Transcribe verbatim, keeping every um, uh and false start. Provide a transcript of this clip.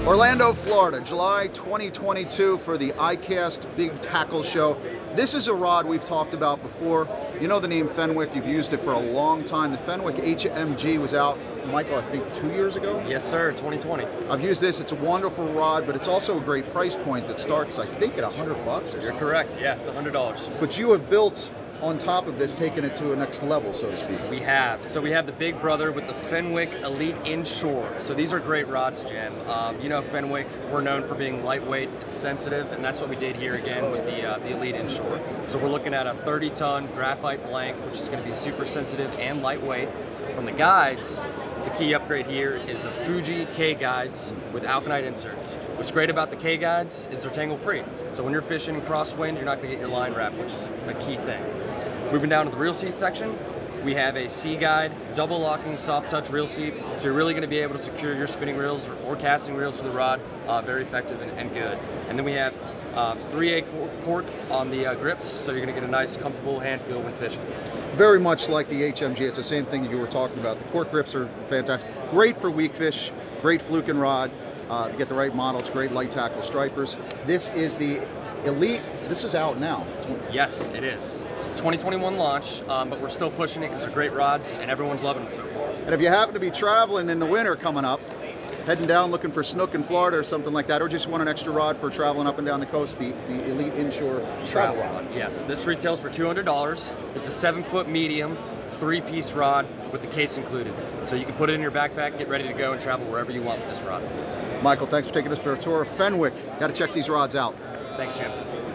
Orlando, Florida, July twenty twenty-two for the I CAST Big Tackle Show. This is a rod we've talked about before. You know the name Fenwick, you've used it for a long time. The Fenwick H M G was out, Michael, I think two years ago? Yes, sir, twenty twenty. I've used this, it's a wonderful rod, but it's also a great price point that starts, I think, at a hundred bucks or You're something. correct, yeah, it's a hundred dollars. But you have built, on top of this, taken it to a next level, so to speak. We have. So we have the big brother with the Fenwick Elite Inshore. So these are great rods, Jim. Um, you know Fenwick, we're known for being lightweight, it's sensitive, and that's what we did here again with the, uh, the Elite Inshore. So we're looking at a thirty ton graphite blank, which is going to be super sensitive and lightweight. From the guides, the key upgrade here is the Fuji K guides with alkanite inserts. What's great about the K guides is they're tangle free. So when you're fishing in crosswind, you're not going to get your line wrapped, which is a key thing. Moving down to the reel seat section, we have a C guide, double locking soft touch reel seat. So you're really going to be able to secure your spinning reels or, or casting reels to the rod, uh, very effective and, and good. And then we have uh, three A cork on the uh, grips, so you're going to get a nice comfortable hand feel when fishing. Very much like the H M G, it's the same thing that you were talking about. The cork grips are fantastic. Great for weak fish, great fluke and rod. Uh, you get the right model, it's great light tackle stripers. This is the Elite, this is out now. Yes, it is. It's twenty twenty-one launch, um, but we're still pushing it because they're great rods and everyone's loving them so far. And if you happen to be traveling in the winter coming up, heading down looking for snook in Florida or something like that, or just want an extra rod for traveling up and down the coast, the, the Elite Inshore travel rod. Yes, this retails for two hundred dollars. It's a seven foot medium, three piece rod with the case included. So you can put it in your backpack, get ready to go and travel wherever you want with this rod. Michael, thanks for taking us for a tour of Fenwick. Got to check these rods out. Thanks, Jim.